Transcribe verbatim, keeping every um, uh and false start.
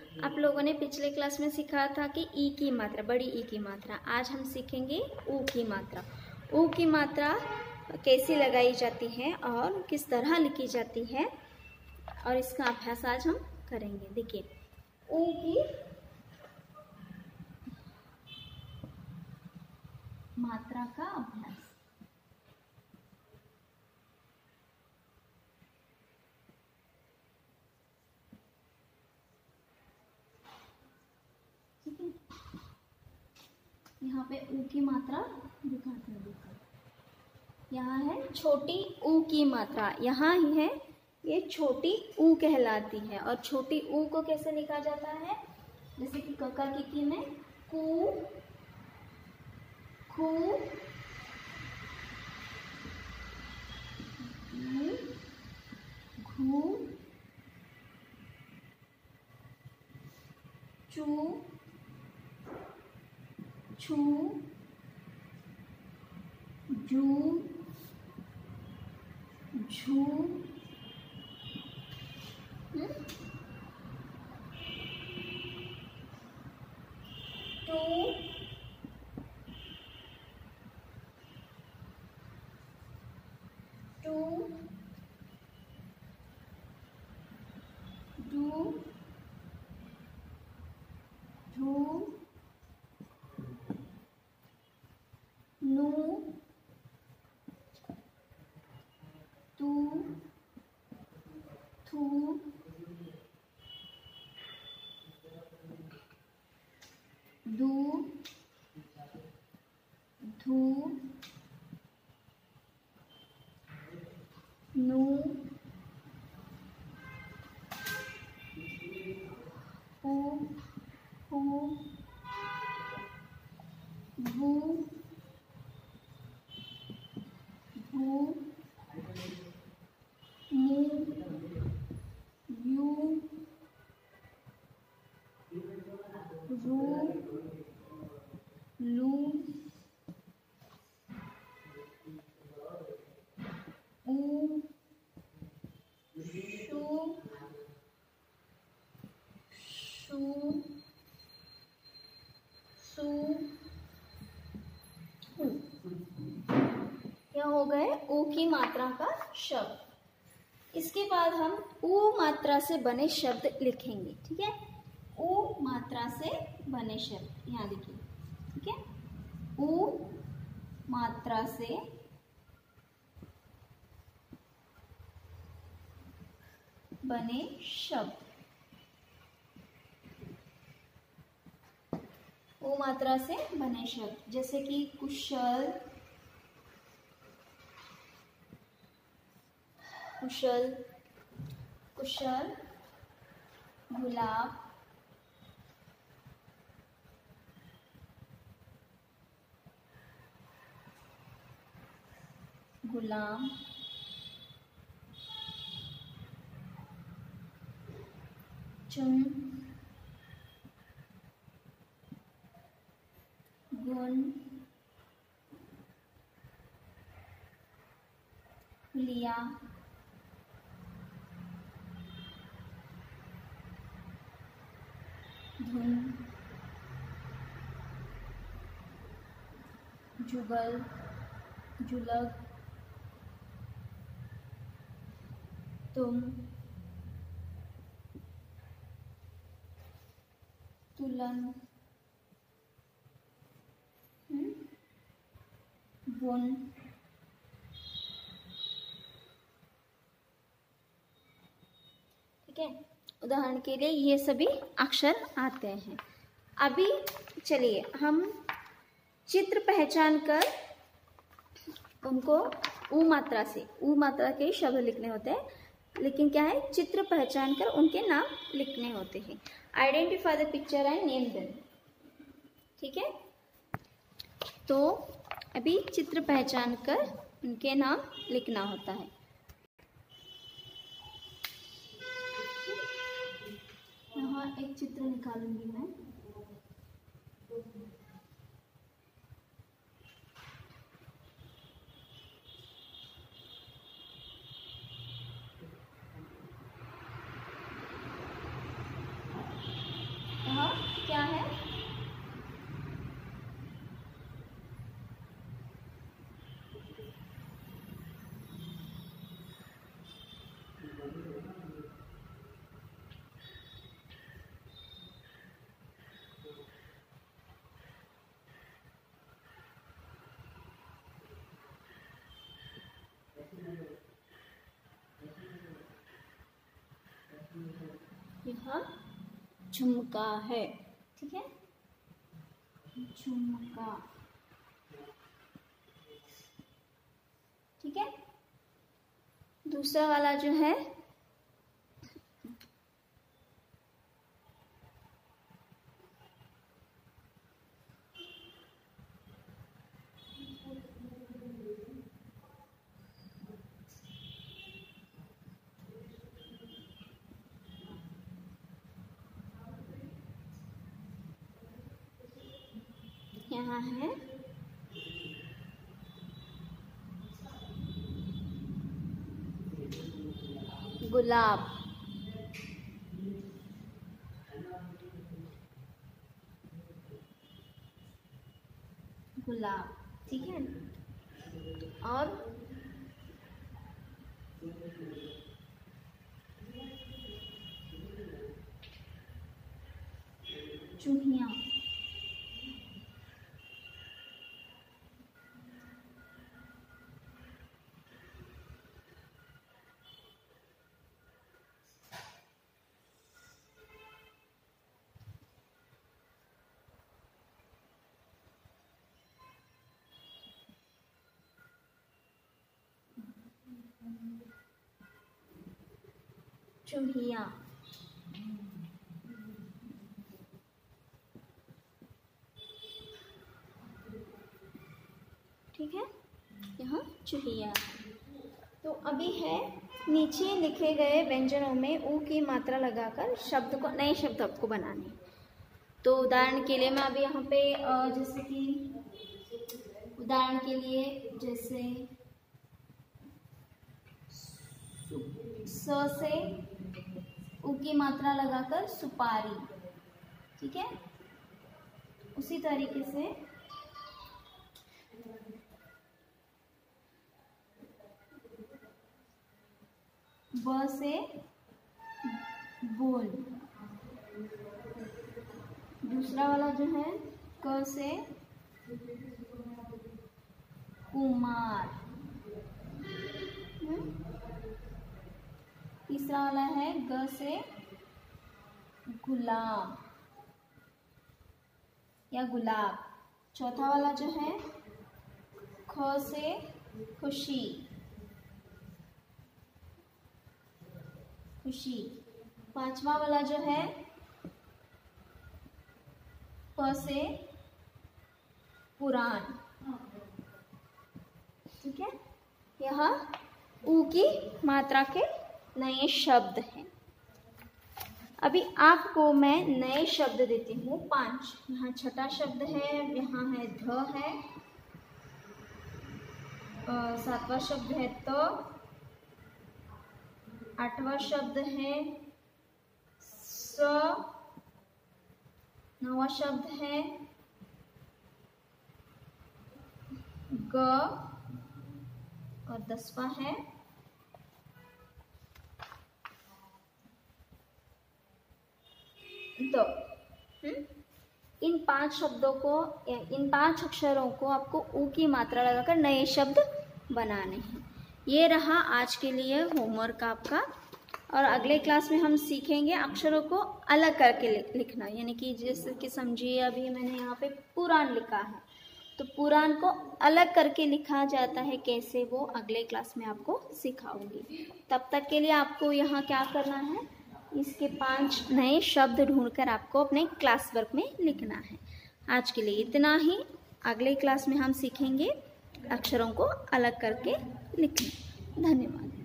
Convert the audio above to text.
आप लोगों ने पिछले क्लास में सीखा था कि ई की मात्रा, बड़ी ई की मात्रा। आज हम सीखेंगे ऊ की मात्रा। ऊ की मात्रा कैसी लगाई जाती है और किस तरह लिखी जाती है, और इसका अभ्यास आज हम करेंगे। देखिए, ऊ की मात्रा का अभ्यास। ठीक है, यहाँ पे ऊ की मात्रा दिखाते हैं। देखो, यहाँ है छोटी ऊ की मात्रा, यहाँ ही है, ये छोटी ऊ कहलाती है। और छोटी ऊ को कैसे लिखा जाता है? जैसे कि कका की की में कू, खू, घू, चू, छू, जू, झू, टू, टू, डू, ढू, नू, तू, थू, दू, धू, नू, पू, पू, भू, भू, मू, यू, रू, लू, ऊ, शू, शू, सू, ऊ। यह हो गए ऊ की मात्रा का शब्द। इसके बाद हम ऊ मात्रा से बने शब्द लिखेंगे। ठीक है, ऊ मात्रा से बने शब्द यहाँ लिखिए। ठीक है, ऊ मात्रा से बने शब्द। ऊ मात्रा से बने शब्द जैसे कि कुशल, कुशल, कुशल, गुलाब, गुलाम, चुन, गुण, लिया, धुन, जुगल, जुलग, तुम, तुलन, बुन, ठीक है। उदाहरण के लिए ये सभी अक्षर आते हैं। अभी चलिए हम चित्र पहचान कर उनको ऊ मात्रा से, ऊ मात्रा के शब्द लिखने होते हैं, लेकिन क्या है, चित्र पहचान कर उनके नाम लिखने होते हैं। Identify the picture and name them. ठीक है, तो अभी चित्र पहचान कर उनके नाम लिखना होता है। यहाँ एक चित्र निकालूंगी मैं। यह झुमका है, ठीक है, झुमका, ठीक है। दूसरा वाला जो है यहाँ है गुलाब, गुलाब, ठीक है। और चूहियाँ, चूहियाँ, ठीक है, यहाँ चूहिया। तो अभी है नीचे लिखे गए व्यंजनों में ऊ की मात्रा लगाकर शब्द को, नए शब्द आपको बनाने। तो उदाहरण के लिए मैं अभी यहाँ पे जैसे कि उदाहरण के लिए जैसे स से ऊ की मात्रा लगाकर सुपारी, ठीक है। उसी तरीके से ब से बोल, दूसरा वाला जो है क से कुमार, तीसरा वाला है ग से गुलाम या गुलाब, चौथा वाला जो है ख से खुशी, खुशी, पांचवा वाला जो है प से पुराण, ठीक है। यह ऊ की मात्रा के नए शब्द हैं। अभी आपको मैं नए शब्द देती हूँ पांच। यहाँ छठा शब्द है, यहाँ है ध है, सातवां शब्द है तो, आठवां शब्द है स, नौवां शब्द है ग और दसवां है द। इन पांच शब्दों को, इन पांच अक्षरों को आपको ऊ की मात्रा लगाकर नए शब्द बनाने हैं। ये रहा आज के लिए होमवर्क आपका। और अगले क्लास में हम सीखेंगे अक्षरों को अलग करके लिखना, यानी कि जैसे कि समझिए अभी मैंने यहाँ पे पुराण लिखा है, तो पुराण को अलग करके लिखा जाता है कैसे, वो अगले क्लास में आपको सिखाऊंगी। तब तक के लिए आपको यहाँ क्या करना है, इसके पांच नए शब्द ढूंढकर आपको अपने क्लास वर्क में लिखना है। आज के लिए इतना ही। अगले क्लास में हम सीखेंगे अक्षरों को अलग करके लिखना। धन्यवाद।